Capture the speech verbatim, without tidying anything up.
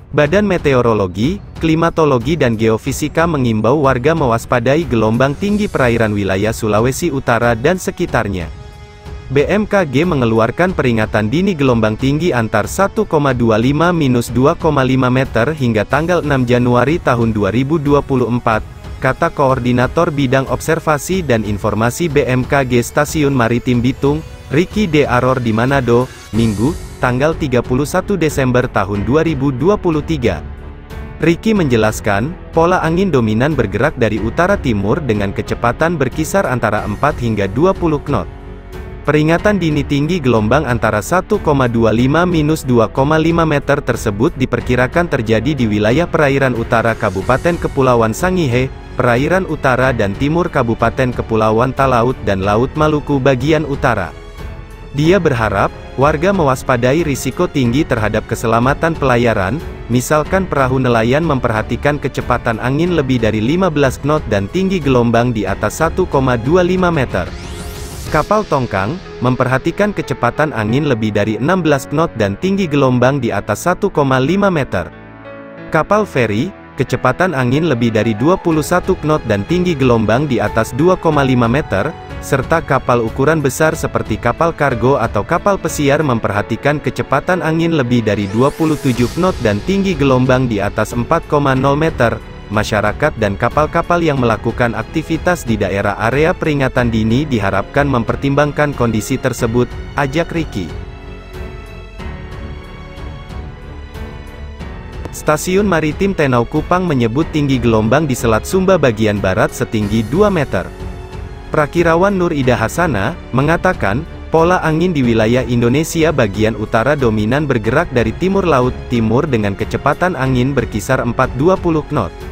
Badan Meteorologi, Klimatologi dan Geofisika mengimbau warga mewaspadai gelombang tinggi perairan wilayah Sulawesi Utara dan sekitarnya. B M K G mengeluarkan peringatan dini gelombang tinggi antar satu koma dua lima sampai dua koma lima meter hingga tanggal enam Januari tahun dua ribu dua puluh empat, kata Koordinator Bidang Observasi dan Informasi B M K G Stasiun Maritim Bitung, Ricky D. Aror di Manado, Minggu, tanggal tiga puluh satu Desember tahun dua ribu dua puluh tiga. Ricky menjelaskan, pola angin dominan bergerak dari utara-timur dengan kecepatan berkisar antara empat hingga dua puluh knot. Peringatan dini tinggi gelombang antara satu koma dua lima sampai dua koma lima meter tersebut diperkirakan terjadi di wilayah perairan utara Kabupaten Kepulauan Sangihe, perairan utara dan timur Kabupaten Kepulauan Talaut dan Laut Maluku bagian utara. Dia berharap, warga mewaspadai risiko tinggi terhadap keselamatan pelayaran, misalkan perahu nelayan memperhatikan kecepatan angin lebih dari lima belas knot dan tinggi gelombang di atas satu koma dua lima meter. Kapal tongkang, memperhatikan kecepatan angin lebih dari enam belas knot dan tinggi gelombang di atas satu koma lima meter. Kapal feri, kecepatan angin lebih dari dua puluh satu knot dan tinggi gelombang di atas dua koma lima meter, serta kapal ukuran besar seperti kapal kargo atau kapal pesiar memperhatikan kecepatan angin lebih dari dua puluh tujuh knot dan tinggi gelombang di atas empat koma nol meter. Masyarakat dan kapal-kapal yang melakukan aktivitas di daerah area peringatan dini diharapkan mempertimbangkan kondisi tersebut, ajak Ricky. Stasiun Maritim Tenau Kupang menyebut tinggi gelombang di Selat Sumba bagian barat setinggi dua meter. Prakirawan Nur Ida Hasana, mengatakan, pola angin di wilayah Indonesia bagian utara dominan bergerak dari timur laut, timur dengan kecepatan angin berkisar empat ratus dua puluh knot.